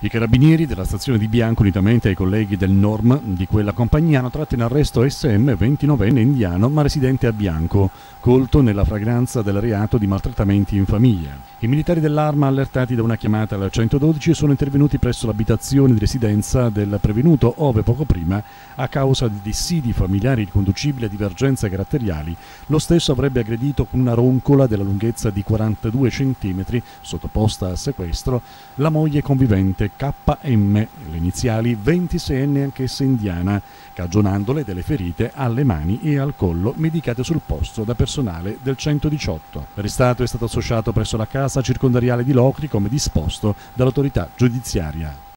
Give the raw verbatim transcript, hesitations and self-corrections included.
I carabinieri della stazione di Bianco, unitamente ai colleghi del Norm di quella compagnia, hanno tratto in arresto S M, ventinovenne indiano ma residente a Bianco, colto nella fragranza del reato di maltrattamenti in famiglia. I militari dell'Arma, allertati da una chiamata al centododici, sono intervenuti presso l'abitazione di residenza del prevenuto, ove poco prima, a causa di dissidi familiari riconducibili a divergenze caratteriali, lo stesso avrebbe aggredito con una roncola della lunghezza di quarantadue centimetri, sottoposta a sequestro, la moglie convivente K M, le iniziali ventiseienne anch'essa indiana, cagionandole delle ferite alle mani e al collo medicate sul posto da personale del centodiciotto. L'arrestato è stato associato presso la casa circondariale di Locri come disposto dall'autorità giudiziaria.